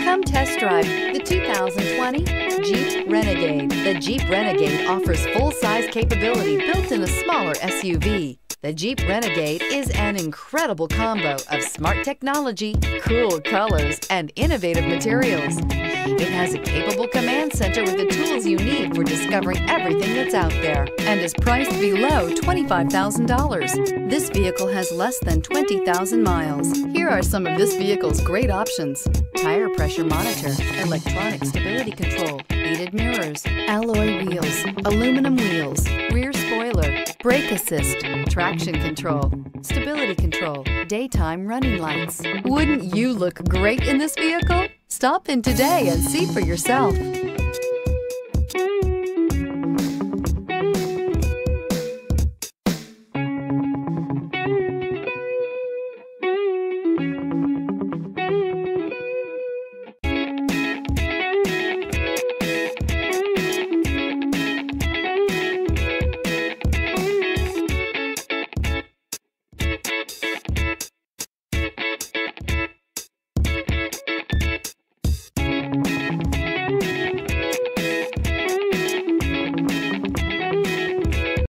Come test drive the 2020 Jeep Renegade. The Jeep Renegade offers full-size capability built in a smaller SUV. The Jeep Renegade is an incredible combo of smart technology, cool colors, and innovative materials. It has a capable command center with the tools you need for discovering everything that's out there, and is priced below $25,000. This vehicle has less than 20,000 miles. Here are some of this vehicle's great options: tire pressure monitor, electronic stability control, heated mirrors, alloy wheels, aluminum wheels, rear spoiler, brake assist, traction control, stability control, daytime running lights. Wouldn't you look great in this vehicle? Stop in today and see for yourself.